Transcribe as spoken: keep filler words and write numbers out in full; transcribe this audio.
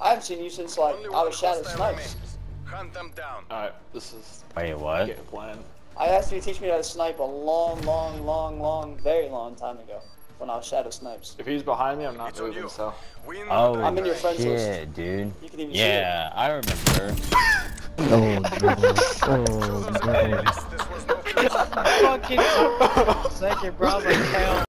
I haven't seen you since like out of Shadow Snipes. Hunt them down. Alright, this is Wait, what? game plan. I asked you to teach me how to snipe a long, long, long, long, very long time ago when I was Shadow Snipes. If he's behind me, I'm not It's on moving, you. so. Win Oh, I'm in your friends shit, list. dude. You can even Yeah, I remember. Oh no. Oh no. This was no Fucking second, bro. Like hell.